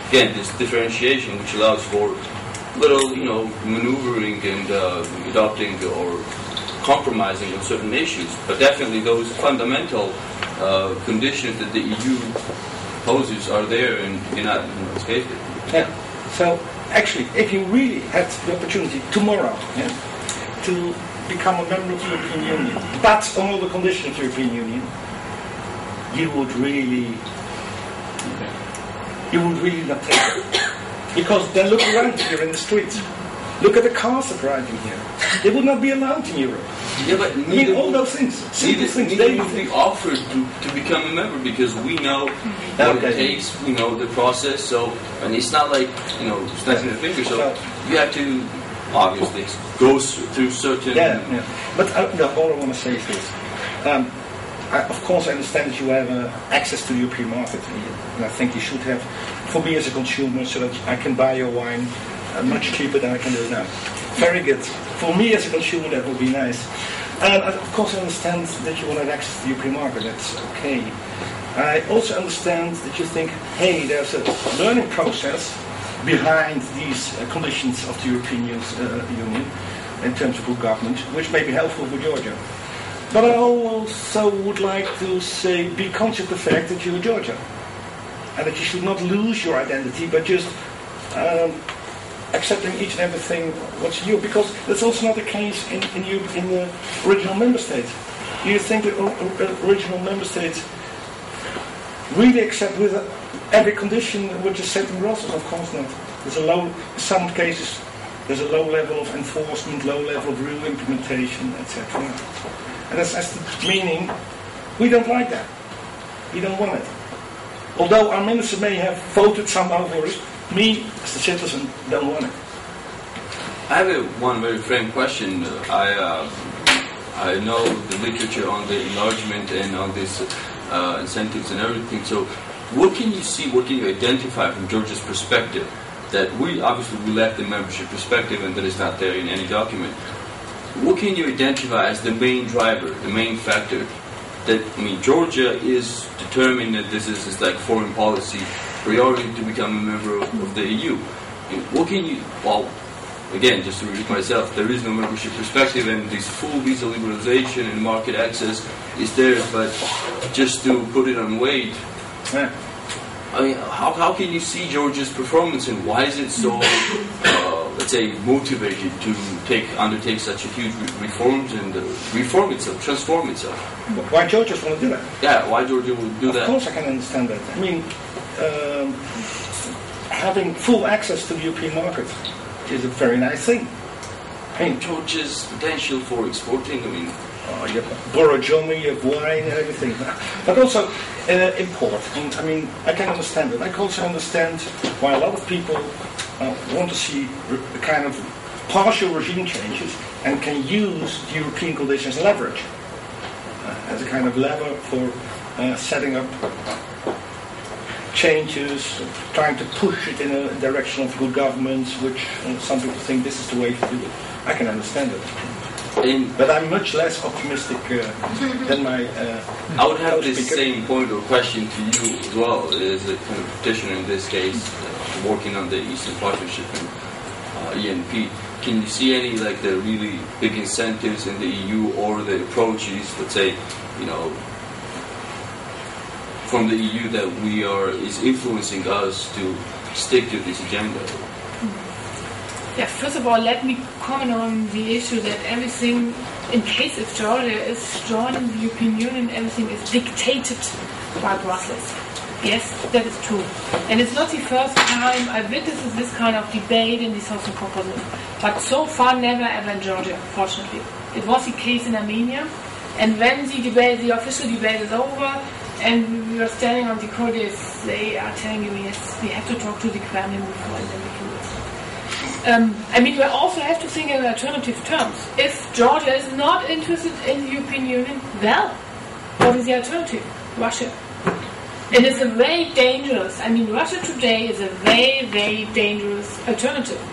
again, this differentiation which allows for little, maneuvering and adopting or compromising on certain issues. But definitely those fundamental conditions that the EU poses are there and cannot escape it. Yeah. So actually, if you really had the opportunity tomorrow to become a member of the European Union, but on all the conditions of the European Union, you would really not take it. Because then look around here in the streets. Look at the cars that are driving here. They would not be allowed in Europe. Yeah, but all those things. Neither would be offered to become a member because we know what it takes, we know the process. So, and it's not like, snapping the finger. So you have to, obviously, go through certain... Yeah. But all I want to say is this. Of course, I understand that you have access to the European market. And I think you should have, for me as a consumer, so that I can buy your wine much cheaper than I can do it now. Very good. For me as a consumer, that would be nice. And of course, I understand that you want to have access to the European market. That's okay. I also understand that you think, hey, there's a learning process behind these conditions of the European Union in terms of good government, which may be helpful for Georgia. But I also would like to say, be conscious of the fact that you're Georgia, and that you should not lose your identity, but just accepting each and everything what's you, because that's also not the case in the original member states. Do you think the original member states really accept with every condition which is set in Brussels? Of course not. There's in some cases, there's a low level of enforcement, low level of real implementation, etc. And that's meaning we don't like that. We don't want it. Although our minister may have voted somehow for it, me, as a citizen, don't want it. I have one very frank question. I know the literature on the enlargement and on these incentives and everything. So what can you see, what can you identify from Georgia's perspective that we left the membership perspective and that is not there in any document? What can you identify as the main driver, the main factor that, Georgia is determined that this is like foreign policy priority to become a member of the EU. What can you, again, just to repeat myself, there is no membership perspective and this full visa liberalization and market access is there, but just to put it on weight, how can you see Georgia's performance and why is it so, let's say, motivated to undertake such a huge reforms and reform itself, transform itself? Why Georgia want to do that? Yeah, why Georgia would do that? Of course I can understand that. Having full access to the European market is a very nice thing. Georgia's potential for exporting, you have Borojomi, you have wine and everything. But also import. And, I can understand it. I can also understand why a lot of people want to see a kind of partial regime changes and can use the European conditions as leverage. As a kind of lever for setting up changes, trying to push it in a direction of good governance, which some people think this is the way to do it. I can understand it. But I'm much less optimistic than my I would have the same point or question to you as well, as a kind of petitioner in this case, working on the Eastern Partnership and ENP. Can you see any the really big incentives in the EU or the approaches, let's say, from the EU that is influencing us to stick to this agenda? Yeah, first of all, let me comment on the issue that everything, in case if Georgia is joining the European Union, everything is dictated by Brussels. Yes, that is true. And it's not the first time I witnessed this kind of debate in the Southern Caucasus. But so far, never ever in Georgia, fortunately. It was the case in Armenia. And when the official debate is over, and we are standing on the corridors, they are telling you, yes, we have to talk to the Kremlin before, and then we can do it. We also have to think in alternative terms. If Georgia is not interested in the European Union, well, what is the alternative? Russia. It is a very dangerous, Russia today is a very, very dangerous alternative.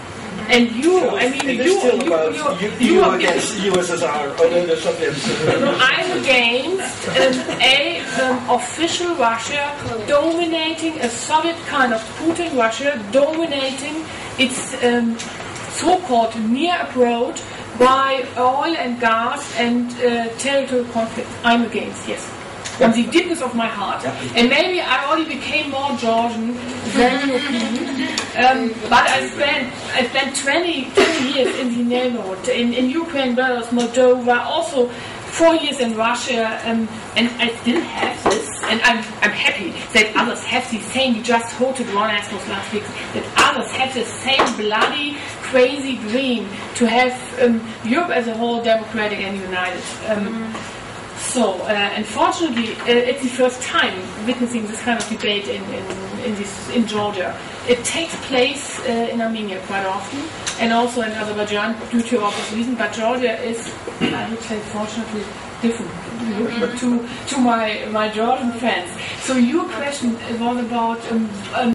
And you, I mean, it is still about you against USSR or the Soviets. I'm against official Russia dominating a Soviet kind of Putin Russia, dominating its so-called near abroad by oil and gas and territorial conflict. I'm against, yes. From the deepness of my heart. And maybe I already became more Georgian than European. But I spent 20 years in the neighborhood, in Ukraine, Belarus, Moldova, also 4 years in Russia, and I still have this, and I'm happy that others have the same. We just hosted Ron Asmus last week, that others have the same bloody, crazy dream to have Europe as a whole democratic and united. So, unfortunately, it's the first time witnessing this kind of debate in Georgia. It takes place in Armenia quite often, and also in Azerbaijan due to obvious reasons. But Georgia is, I would say, fortunately different to my Georgian fans. So your question was about